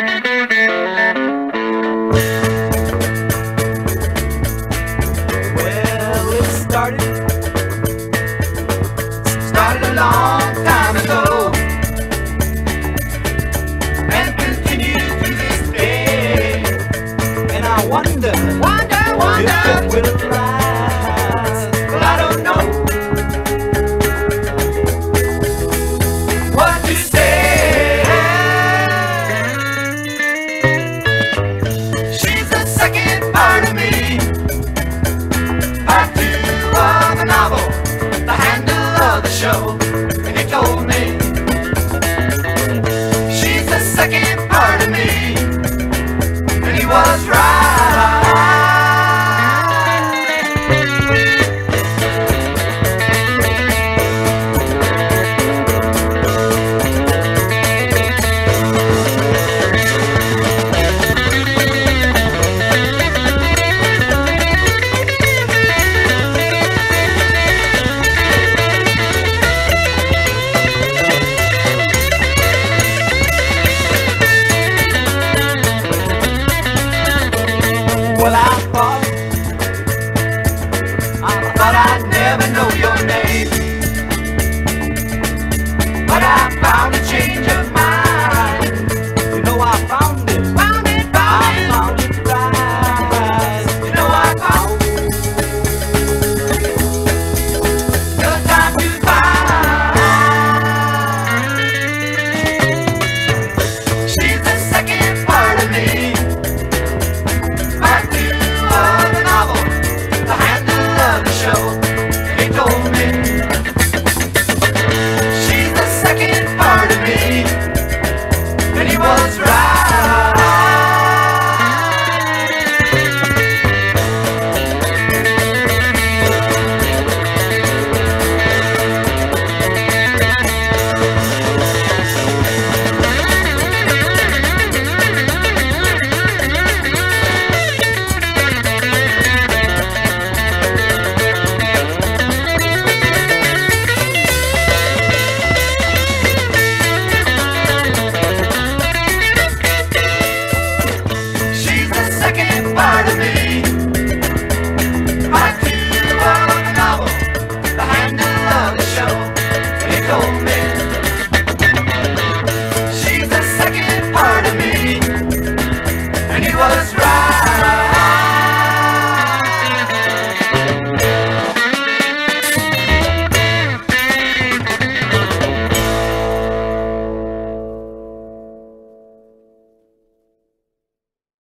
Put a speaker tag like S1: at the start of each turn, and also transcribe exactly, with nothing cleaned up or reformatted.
S1: Well, it started, started a long time ago, and continues to this day. And I wonder, wonder, wonder if it will last. Well, I don't know what to say. She's the second part of me, part two of a novel, the handle of the show. And he told me she's the second part of me, and he was right.